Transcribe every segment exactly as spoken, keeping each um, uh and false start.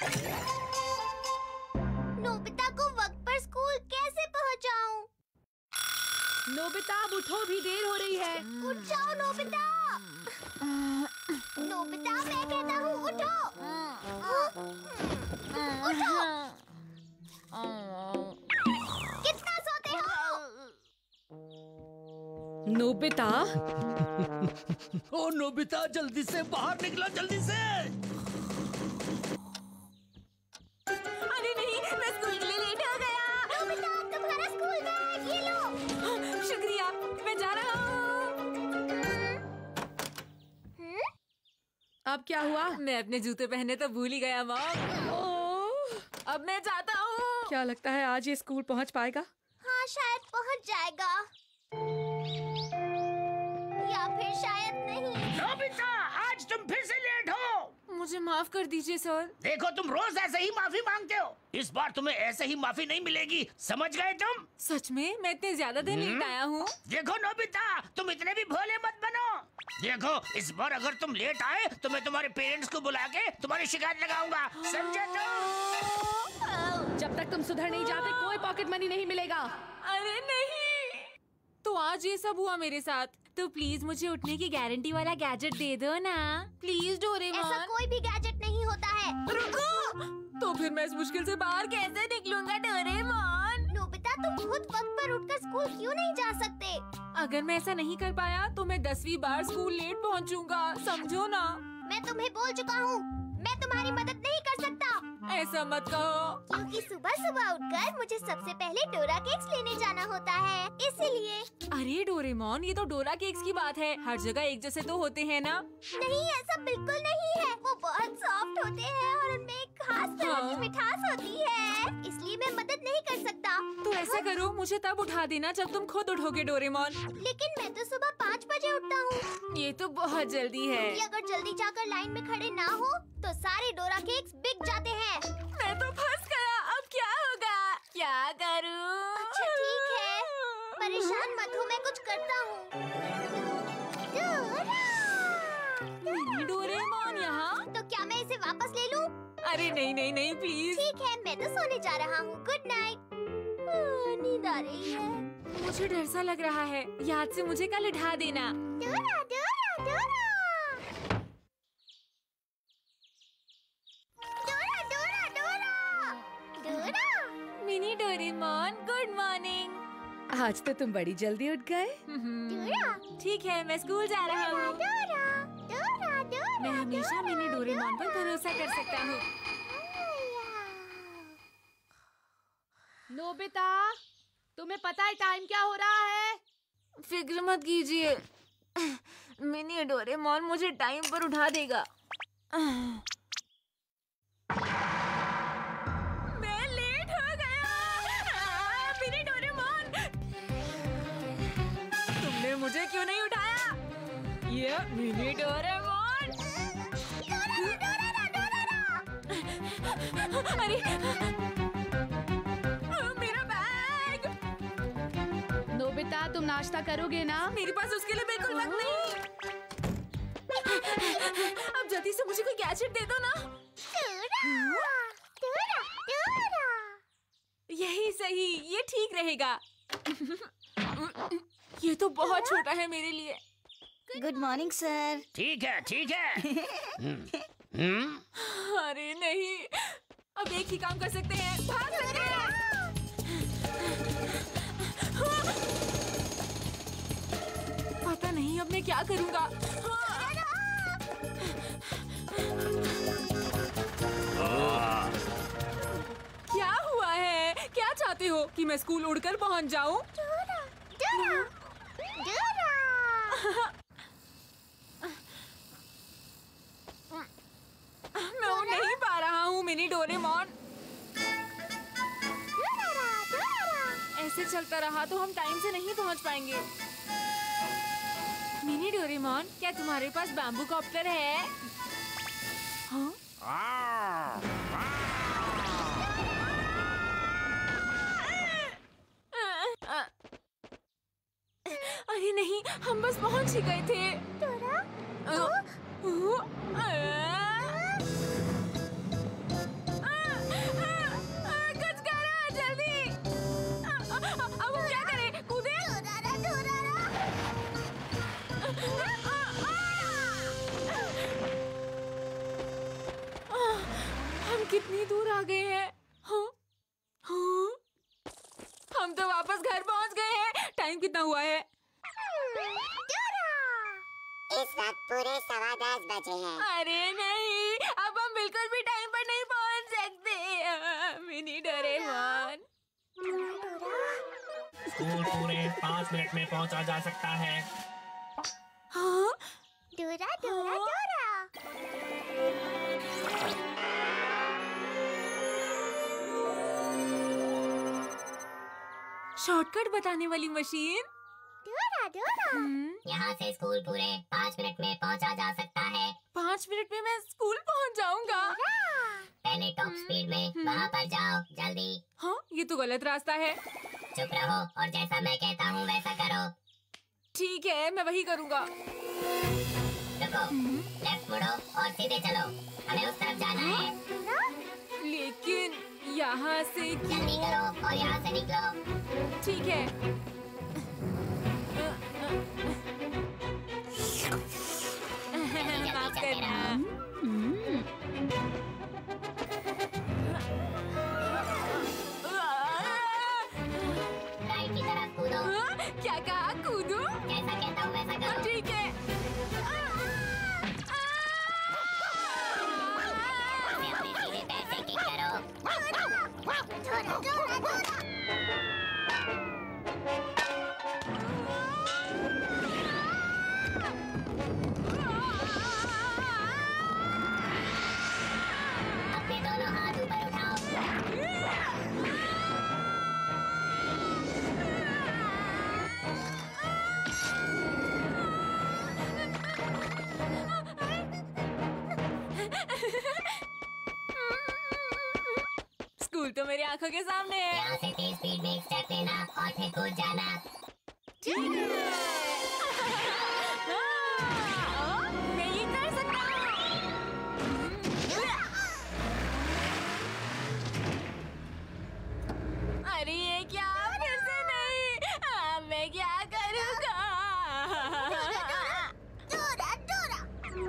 Nobita को वक्त पर स्कूल कैसे पहुंचाऊं? नोबिता अब उठो, भी देर हो रही है। उठ जाओ नोबिता। नोबिता मैं कहता हूँ उठो। उठो। कितना सोते हो? नोबिता। ओ नोबिता जल्दी से बाहर निकलो, जल्दी से। अरे नहीं, मैं स्कूल के लिए लेट हो गया। नोबिता तुम्हारा स्कूल बैग ये लो। शुक्रिया, मैं जा रहा हूँ। अब क्या हुआ? मैं अपने जूते पहने तो भूल ही गया मॉम। ओह, अब मैं जाता हूँ। क्या लगता है आज ये स्कूल पहुँच पाएगा? हाँ शायद पहुँच जाएगा, या फिर शायद नहीं। नोबिता आज तुम फिर से लेट हो। मुझे माफ कर दीजिए सर। देखो तुम रोज ऐसे ही माफी मांगते हो, इस बार तुम्हें ऐसे ही माफी नहीं मिलेगी, समझ गए तुम? सच में मैं इतने ज्यादा देर लेट आया हूँ। देखो नोबिता तुम इतने भी भोले मत बनो। देखो इस बार अगर तुम लेट आए तो मैं तुम्हारे पेरेंट्स को बुला के तुम्हारी शिकायत लगाऊंगा, समझे तुम? जब तक तुम सुधर नहीं जाते कोई पॉकेट मनी नहीं मिलेगा। अरे नहीं, तो आज ये सब हुआ मेरे साथ, तो प्लीज मुझे उठने की गारंटी वाला गैजेट दे दो ना प्लीज डोरेमोन। ऐसा कोई भी गैजेट नहीं होता है। रुको, तो फिर मैं इस मुश्किल से बाहर कैसे निकलूंगा डोरेमोन? नोबिता तुम खुद वक्त पर उठकर स्कूल क्यों नहीं जा सकते? अगर मैं ऐसा नहीं कर पाया तो मैं दसवीं बार स्कूल लेट पहुंचूंगा, समझो ना। मैं तुम्हें बोल चुका हूँ, मैं तुम्हारी मदद नहीं कर सकता। ऐसा मत कहो। क्योंकि सुबह सुबह उठकर मुझे सबसे पहले डोरा केक्स लेने जाना होता है, इसीलिए। अरे डोरेमोन, ये तो डोरा केक्स की बात है, हर जगह एक जैसे तो होते हैं ना? नहीं, ऐसा बिल्कुल नहीं है। वो बहुत सॉफ्ट होते हैं और उनमें एक खास तरह हाँ। की मिठास होती है, इसलिए मैं मदद नहीं कर सकता। तो ऐसा करो, मुझे तब उठा देना जब तुम खुद उठोगे डोरेमोन। लेकिन मैं तो सुबह पाँच बजे उठता हूँ। ये तो बहुत जल्दी है। कि अगर जल्दी जाकर लाइन में खड़े ना हो तो सारे डोरा केक्स बिक जाते हैं। मैं तो फंस गया, अब क्या होगा? क्या करूं? अच्छा ठीक है, परेशान मत हो, मैं कुछ करता हूँ। मिनी डोरेमोन यहाँ? तो क्या मैं इसे वापस ले लूँ? अरे नहीं नहीं नहीं प्लीज। ठीक है, मैं तो सोने जा रहा हूँ। Good night. नींद आ रही है। मुझे डर सा लग रहा है, याद से मुझे कल उठा देना। डोरा Dora Dora Dora Dora Dora Dora. Mini Doraemon good morning. आज तो तुम बड़ी जल्दी उठ गए। डोरा ठीक है, मैं स्कूल जा रहा हूँ। डोरा डोरा डोरा। मैं हमेशा मिनी डोरेमोन पर भरोसा कर सकता हूँ। नोबिता, तुम्हें पता है टाइम क्या हो रहा है? फिक्र मत कीजिए, मिनी डोरेमोन मुझे टाइम पर उठा देगा। मैं लेट हो गया। मिनी डोरेमोन, तुमने मुझे क्यों नहीं उठाया? ये मिनी डोरेमोन। अरे नोबिता, तुम नाश्ता करोगे ना? मेरे पास उसके लिए बिल्कुल वक्त नहीं। अब जल्दी से मुझे कोई गैजेट दे दो ना। डोरा डोरा डोरा। यही सही, ये ठीक रहेगा। ये तो बहुत छोटा है मेरे लिए। Good morning sir. ठीक है ठीक है। हम्म? अरे नहीं, अब एक ही काम कर सकते हैं, भाग सकते हैं। पता नहीं अब मैं क्या करूंगा। क्या हुआ है? क्या चाहते हो कि मैं स्कूल उड़कर पहुंच जाऊं? डोरा डोरा डोरा। मैं उड़ नहीं पा रहा हूँ मिनी डोरेमोन। ऐसे चलता रहा तो हम टाइम से नहीं पहुंच पाएंगे। मिनी डोरेमोन, क्या तुम्हारे पास बैम्बू कॉप्टर है? हाँ? अरे नहीं, हम बस पहुंच ही गए थे। डोरा कितनी दूर आ गए हैं? हाँ? हाँ? हम तो वापस घर पहुंच गए हैं। टाइम कितना हुआ है? इस वक्त पूरे सवा दस बजे हैं। अरे नहीं, अब हम बिल्कुल भी टाइम पर नहीं पहुंच सकते। Mini Doraemon. स्कूल पूरे पाँच मिनट में पहुंचा जा सकता है। हाँ? डोरा डोरा डोरा। शॉर्टकट बताने वाली मशीन। डोरा डोरा। यहाँ से स्कूल पूरे पाँच मिनट में पहुँचा जा सकता है। पाँच मिनट में मैं स्कूल पहुंच जाऊंगा। पहले टॉप स्पीड में वहाँ पर जाओ, जल्दी। हाँ, ये तो गलत रास्ता है। चुप रहो और जैसा मैं कहता हूँ वैसा करो। ठीक है, मैं वही करूँगा। रुको, लेफ्ट मुड़ो और सीधे चलो। हमें उस तरफ जाना है। लेकिन यहाँ से जल्दी क्यों? करो और यहाँ से निकलो। ठीक है। माफ करना। राइट की तरफ कूदो। क्या कहा? कूदो? जैसा कहता हूँ वैसा करो। ठीक है। अपने अपने सीधे पैर से किक करो। डोरा डोरा डोरा। अपने दोनों हाथ ऊपर उठाओ। स्कूल तो मेरी आंखों के सामने है। यहाँ से तेज स्पीड में एक स्टेप लेना और फिर कूद जाना। हाँ, मैं ये कर सकता हूँ। अरे ये क्या? फिर से नहीं। हाँ, मैं क्या करूँगा? Dora Dora.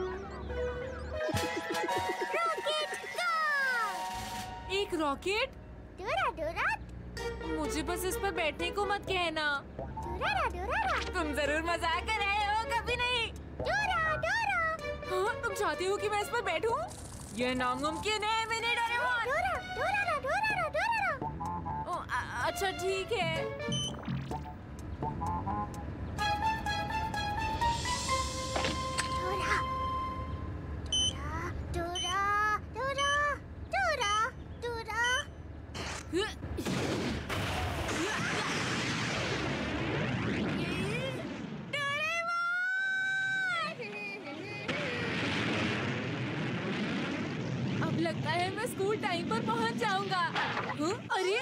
Rocket car. एक रॉकेट? Dora Dora. मुझे बस इस पर बैठने को मत कहना। डोरा डोरा। तुम जरूर मजाक कर रहे हो, कभी नहीं। डोरा डोरा। हाँ, तुम चाहती हो कि मैं इस पर बैठूं? यह नामुमकिन है, मिनी डोरेमोन। डोरा डोरा डोरा डोरा। ओ, अ- अच्छा ठीक है। डोरा डोरा डोरा डोरा डोरा। अब लगता है मैं स्कूल टाइम पर पहुंच जाऊंगा। हाँ? अरे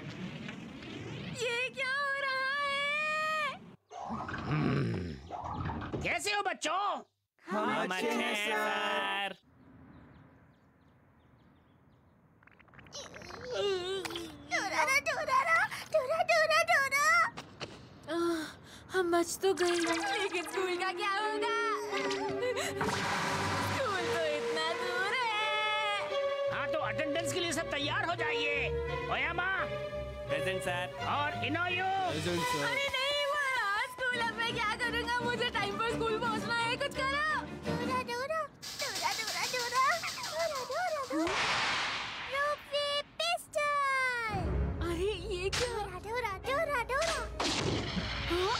ये क्या हो रहा है? कैसे हो बच्चों? हम अच्छे हैं सर। डोरा डोरा डोरा डोरा डोरा। आह, हम बच तो गए, लेकिन स्कूल का क्या होगा? स्कूल तो इतना दूर है। हाँ तो अटेंडेंस के लिए सब तैयार हो जाइए। Oyama present sir. और इनोयू। अरे नहीं हुआ स्कूल। अब मैं क्या करूँगा? मुझे टाइम पर स्कूल पहुँचना है। कुछ करो। डोरा Dora Dora Dora Dora Dora Dora. Ropeway pistol. अरे ये क्या? डोरा डोरा डोरा डोरा। हाँ?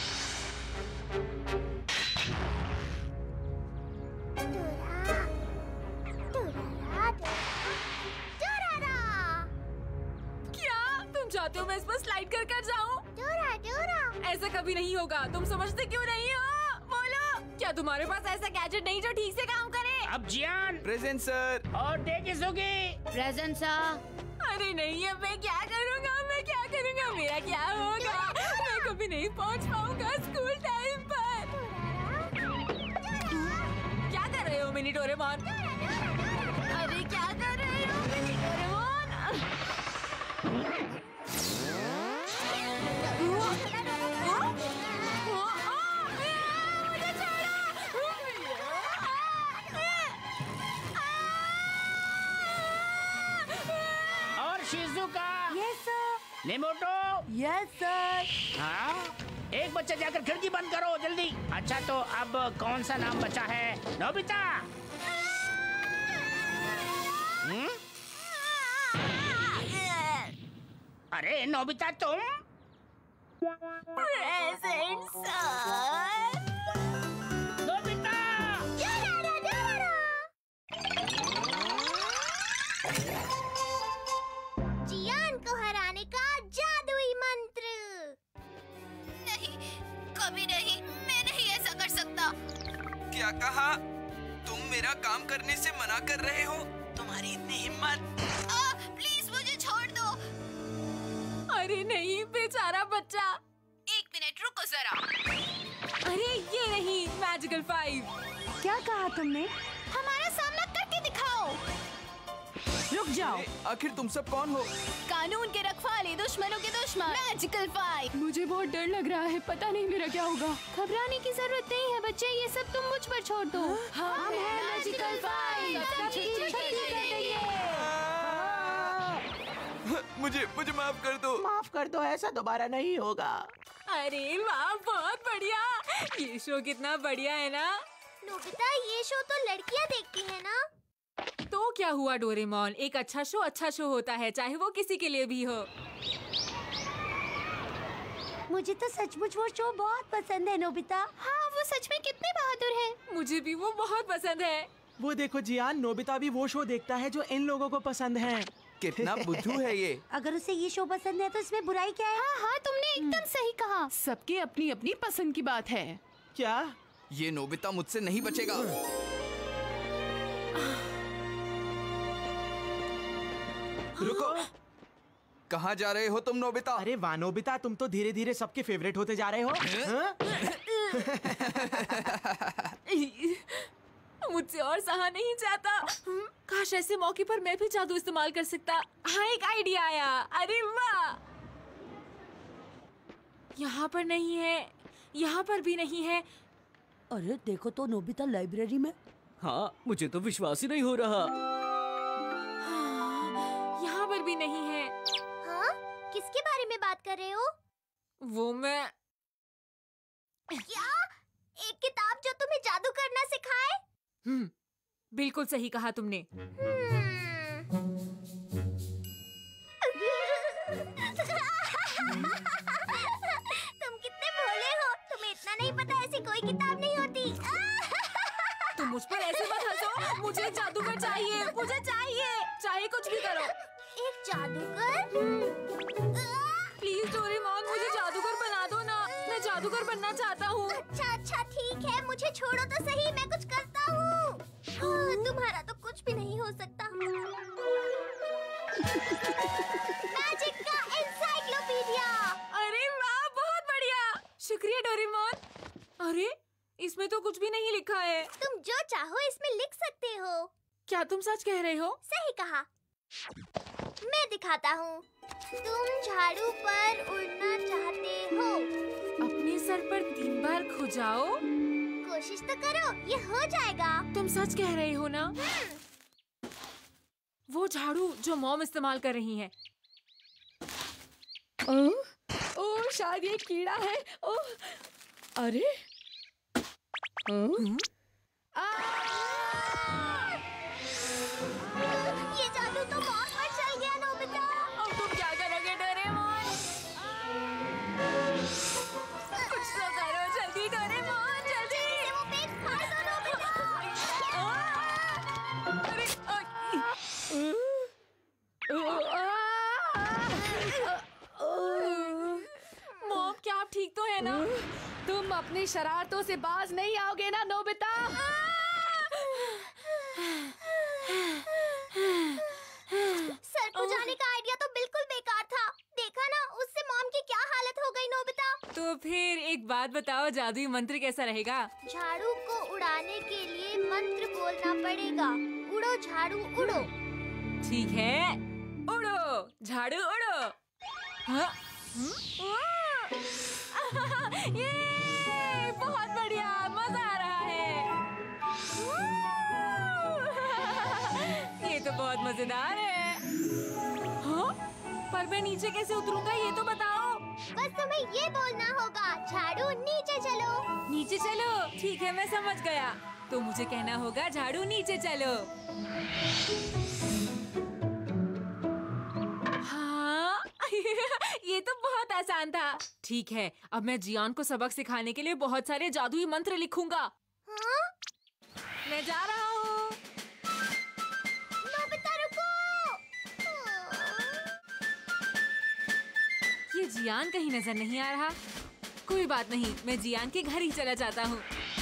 डोरा डोरा डोरा। क्या तुम चाहते हो मैं इस पर स्लाइड कर कर जाऊं? डोरा डोरा। ऐसा कभी नहीं होगा। तुम समझते क्यों नहीं हो? बोलो, क्या तुम्हारे पास ऐसा गैजेट नहीं जो ठीक से काम करे? अब जियान प्रेजेंट सर। और तेजस्वी। Present sir. अरे नहीं, अब मैं क्या करूँगा? मैं क्या करूँगा? मेरा क्या होगा? मैं कभी नहीं पहुँच पाऊंगा स्कूल टाइम पर। क्या कर रहे हो मिनी डोरेमोन? अरे क्या कर रहे हो मिनी डोरेमोन? मुझे छोड़ो। Shizuka. Yes sir. Nemoto. Yes sir. हाँ, एक बच्चा जाकर खिड़की बंद करो जल्दी। अच्छा तो अब कौन सा नाम बचा है? नोबिता। हम्म? अरे नोबिता तुम? Present sir. नोबिता। जियान को हराने का जादुई मंत्र। नहीं, कभी नहीं, मैं नहीं ऐसा कर सकता। क्या कहा? तुम मेरा काम करने से मना कर रहे हो? तुम्हारी इतनी हिम्मत? आ, प्लीज मुझे छोड़ दो। अरे नहीं, बेचारा बच्चा। एक मिनट रुको जरा। अरे ये नहीं, मैजिकल फाइव। क्या कहा तुमने? हमारा सामना करके दिखाओ। रुक जाओ। आखिर तुम सब कौन हो? कानून के रखवाले, दुश्मनों के दुश्मन, मैजिकल फाइव। मुझे बहुत डर लग रहा है, पता नहीं मेरा क्या होगा। घबराने की जरूरत नहीं है बच्चे, ये सब तुम मुझ पर छोड़ दो। हम हैं मैजिकल फाइव। सब ठीक कर देंगे। मुझे मुझे माफ कर दो। माफ कर दो, ऐसा दोबारा नहीं होगा। अरे वाह, बहुत बढ़िया। ये शो कितना बढ़िया है ना। नोबिता, ये शो तो लड़कियां देखती है ना? तो क्या हुआ डोरेमोन, एक अच्छा शो अच्छा शो होता है, चाहे वो किसी के लिए भी हो। मुझे तो सचमुच वो शो बहुत पसंद है नोबिता। हाँ, वो सच में कितने बहादुर हैं। मुझे भी वो बहुत पसंद है। वो देखो जियान, नोबिता भी वो शो देखता है जो इन लोगों को पसंद है। कितना बुद्धू है ये। अगर उसे ये शो पसंद है तो इसमें बुराई क्या है? हाँ हाँ, तुमने एकदम सही कहा। सबके अपनी अपनी पसंद की बात है। क्या? ये नोबिता मुझसे नहीं बचेगा। रुको। कहाँ जा रहे हो तुम नोबिता? अरे वाह नोबिता, तुम तो धीरे धीरे सबके फेवरेट होते जा रहे हो। हाँ? मुझसे और सहा नहीं जाता। काश ऐसे मौके पर मैं भी जादू इस्तेमाल कर सकता। हाँ, एक आइडिया आया। अरे वाह, यहाँ पर नहीं है, यहाँ पर भी नहीं है। अरे देखो तो नोबिता लाइब्रेरी में। हाँ, मुझे तो विश्वास ही नहीं हो रहा। यहाँ पर भी नहीं है। हाँ? किसके बारे में बात कर रहे हो? वो मैं क्या? एक किताब जो तुम्हें जादू करना सिखाए? हम्म, बिल्कुल सही कहा तुमने। तुम कितने भोले हो, तुम्हें इतना नहीं पता ऐसी कोई किताब नहीं होती। तुम मुझ पर ऐसे मत हंसो, मुझे जादूगर चाहिए, मुझे चाहिए, चाहे कुछ भी करो। एक जादूगर? प्लीज डोरेमोन, मुझे जादूगर बना दो ना, मैं जादूगर बनना चाहता हूँ। अच्छा अच्छा ठीक है, मुझे छोड़ो तो सही, मैं कुछ करता हूँ। हाँ, तुम्हारा तो कुछ भी नहीं हो सकता। मैजिक का एनसाइक्लोपीडिया। अरे वाह, बहुत बढ़िया, शुक्रिया डोरेमोन। अरे इसमें तो कुछ भी नहीं लिखा है। तुम जो चाहो इसमें लिख सकते हो। क्या तुम सच कह रहे हो? सही कहा। मैं दिखाता हूँ। तुम झाड़ू पर उड़ना चाहते हो। अपने सर पर तीन बार खुजाओ। कोशिश तो करो, ये हो जाएगा। तुम सच कह रहे हो ना? वो झाड़ू जो मॉम इस्तेमाल कर रही है। ओह, ओह, शायद ये कीड़ा है। ओह, अरे हम्म? ये जादू तो बहुत पर चल गया नोबिता। अब तुम क्या करोगे डोरेमोन? कुछ तो करो जल्दी डोरेमोन, जल्दी। वो पेट फाड़ दो नोबिता। अरे, मॉम, क्या आप ठीक तो है ना? तुम अपनी शरारतों से बाज नहीं आओगे ना नोबिता? सर को जाने का आइडिया तो बिल्कुल बेकार था। देखा ना, उससे मॉम की क्या हालत हो गई नोबिता। तो फिर एक बात बताओ, जादुई मंत्र कैसा रहेगा? झाड़ू को उड़ाने के लिए मंत्र बोलना पड़ेगा। उड़ो झाड़ू उड़ो। ठीक है, उड़ो झाड़ू उड़ो। हाँ? ये बहुत बढ़िया, मजा आ रहा है। ये तो बहुत मजेदार है। हाँ? पर मैं नीचे कैसे उतरूंगा ये तो बताओ। बस तुम्हें ये बोलना होगा, झाड़ू नीचे चलो। नीचे चलो, ठीक है मैं समझ गया। तो मुझे कहना होगा झाड़ू नीचे चलो। हाँ ये तो बहुत आसान था। ठीक है, अब मैं जियान को सबक सिखाने के लिए बहुत सारे जादुई मंत्र लिखूंगा। हाँ? मैं जा रहा हूँ। नोबिता रुको। ये जियान कहीं नजर नहीं आ रहा। कोई बात नहीं, मैं जियान के घर ही चला जाता हूँ।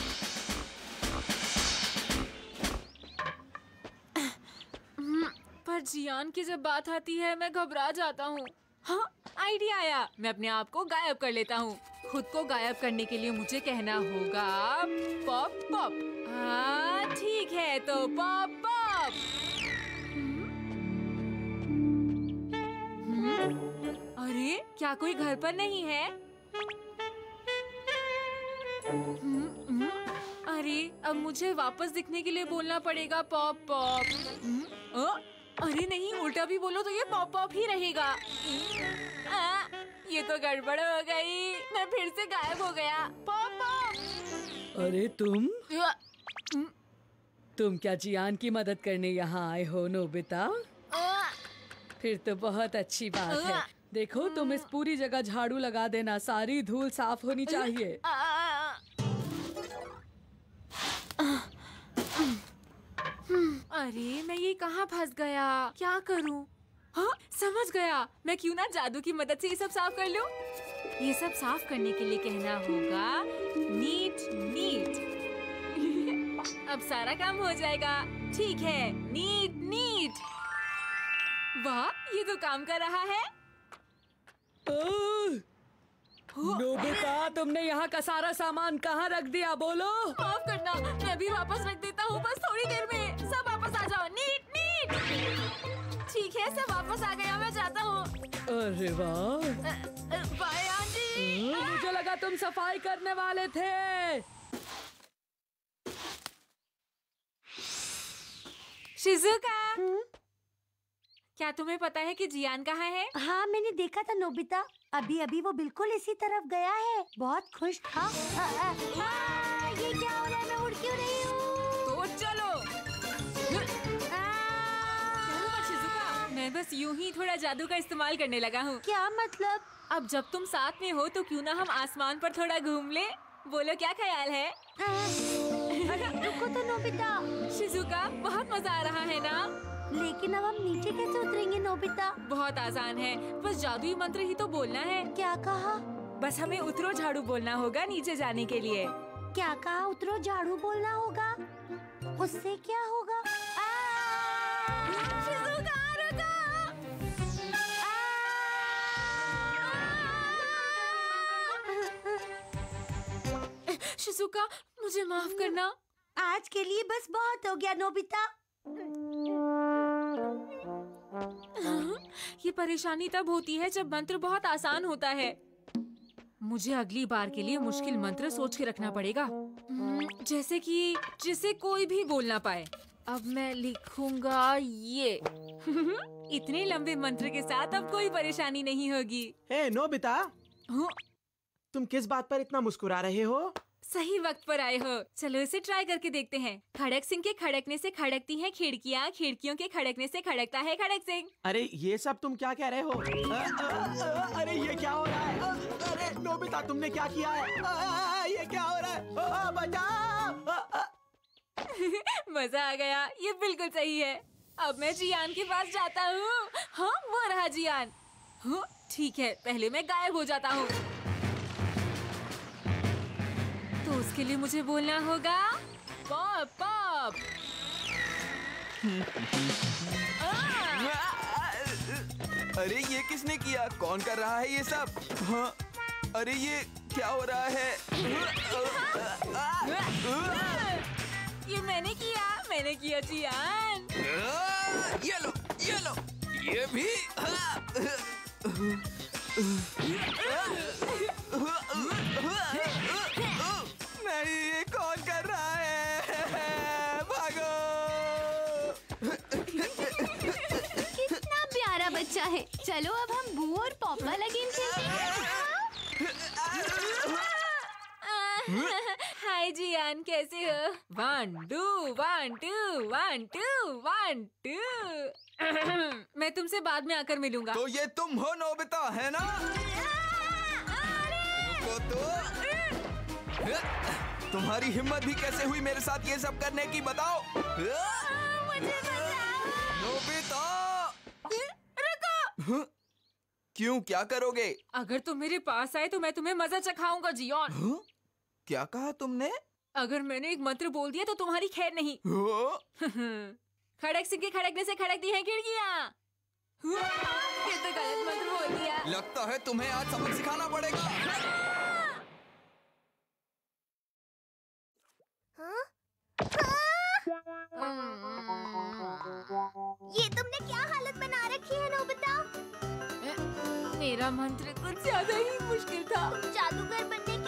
पर जियान की जब बात आती है मैं घबरा जाता हूँ। हाँ, आइडिया आया। मैं अपने आप को गायब कर लेता हूँ। खुद को गायब करने के लिए मुझे कहना होगा पॉप पॉप। हाँ ठीक है, तो पॉप पॉप। अरे क्या कोई घर पर नहीं है? अरे अब मुझे वापस दिखने के लिए बोलना पड़ेगा पॉप पॉप। अरे नहीं, उल्टा भी बोलो तो ये पॉप पॉप ही रहेगा। आ, ये तो गड़बड़ हो गई। मैं फिर से गायब हो गया। Pop pop. अरे तुम तुम क्या जियान की मदद करने यहाँ आए हो नोबिता? फिर तो बहुत अच्छी बात है। देखो तुम इस पूरी जगह झाड़ू लगा देना, सारी धूल साफ होनी चाहिए। अरे मैं ये कहाँ फंस गया? क्या करूँ? हाँ समझ गया। मैं क्यों ना जादू की मदद से ये सब साफ कर लूँ। ये सब साफ करने के लिए कहना होगा नीट नीट। अब सारा काम हो जाएगा। ठीक है, नीट नीट। वाह, ये तो काम कर रहा है। नोबिता, तुमने यहाँ का सारा सामान कहाँ रख दिया? बोलो। माफ करना, मैं भी वापस रख देता हूँ। बस थोड़ी देर में सब वापस आ जाओ। Neat neat. ठीक है, सब वापस आ गया। मैं जाता हूँ। अरे वाह, बाय आंटी। मुझे लगा तुम सफाई करने वाले थे। शिजुका, क्या तुम्हें पता है कि जियान कहाँ है? हाँ मैंने देखा था नोबिता, अभी अभी वो बिल्कुल इसी तरफ गया है। बहुत खुश था। आ, आ, आ, ये क्या हो रहा है? मैं उड़ क्यों रही हूँ? तो चलो। शिजुका, मैं बस यूं ही थोड़ा जादू का इस्तेमाल करने लगा हूँ। क्या मतलब? अब जब तुम साथ में हो तो क्यों ना हम आसमान पर थोड़ा घूम ले। बोलो क्या ख्याल है? रुको तो नोबिता। शिजुका, बहुत मजा आ रहा है ना? लेकिन अब हम नीचे कैसे उतरेंगे नोबिता? बहुत आसान है, बस जादुई मंत्र ही तो बोलना है। क्या कहा? बस हमें उतरो झाड़ू बोलना होगा नीचे जाने के लिए। क्या कहा? उतरो झाड़ू बोलना होगा? उससे क्या होगा? शिजुका, रुको। शिजुका, मुझे माफ करना। आज के लिए बस बहुत हो गया नोबिता। ये परेशानी तब होती है जब मंत्र बहुत आसान होता है। मुझे अगली बार के लिए मुश्किल मंत्र सोच के रखना पड़ेगा, जैसे कि जिसे कोई भी बोल ना पाए। अब मैं लिखूंगा ये। इतने लंबे मंत्र के साथ अब कोई परेशानी नहीं होगी। हे नोबिता, तुम किस बात पर इतना मुस्कुरा रहे हो? सही वक्त पर आए हो। चलो इसे ट्राई करके देखते हैं। खड़क सिंह के खड़कने से खड़कती हैं खिड़कियाँ, खिड़कियों के खड़कने से खड़कता है खड़क सिंह। अरे ये सब तुम क्या कह रहे हो? आ, आ, आ, अरे ये क्या हो रहा है? आ, अरे नोबिता, तुमने क्या किया है? आ, आ, ये क्या हो रहा है? आ, बचाओ! आ, आ। मजा आ गया। ये बिल्कुल सही है। अब मैं जियान के पास जाता हूँ। हाँ वो रहा जियान। हाँ ठीक है, पहले मैं गायब हो जाता हूँ। तो उसके लिए मुझे बोलना होगा पॉप पॉप। अरे ये किसने किया? कौन कर रहा है ये सब? हाँ, अरे ये क्या हो रहा है? ये मैंने किया, मैंने किया जियान। ये लो, ये लो, ये भी। नहीं, ये कौन कर रहा है? भागो! कितना प्यारा बच्चा है। चलो अब हम बू और पॉप वाला गेम खेलते हैं। हाय जियान, कैसे हो? One two one two one two one two. मैं तुमसे बाद में आकर मिलूंगा। तो ये तुम हो नोबिता, है ना? रुको तो। तुम्हारी हिम्मत भी कैसे हुई मेरे साथ ये सब करने की, बताओ। मुझे बचाओ। नोबिता, रुको। क्यों, क्या करोगे? अगर तुम मेरे पास आए तो मैं तुम्हें मजा चखाऊंगा जियान। हाँ? क्या कहा तुमने? अगर मैंने एक मंत्र बोल दिया तो तुम्हारी खैर नहीं। खड़क सिंह के खड़कने से खड़क दी है खिड़कियाँ। ये तो गलत मंत्र बोल दिया। लगता है तुम्हें आज सबक सिखाना पड़ेगा। ये तुमने क्या हालत बना रखी है नोबिता? मेरा मंत्र कुछ ज्यादा ही मुश्किल था। तुम जादूगर बनने